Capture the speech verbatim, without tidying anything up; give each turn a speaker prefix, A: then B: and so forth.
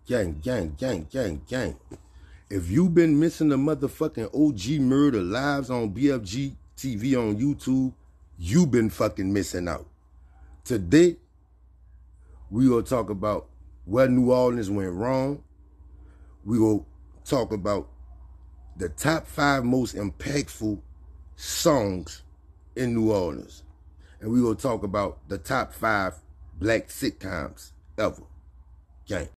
A: Gang, gang, gang, gang, gang. If you been missing the motherfucking O G Murda lives on B F G T V on YouTube, you been fucking missing out. Today, we gonna talk about where New Orleans went wrong. We gonna talk about the top five most impactful songs in New Orleans. And we gonna talk about the top five black sitcoms ever. Gang.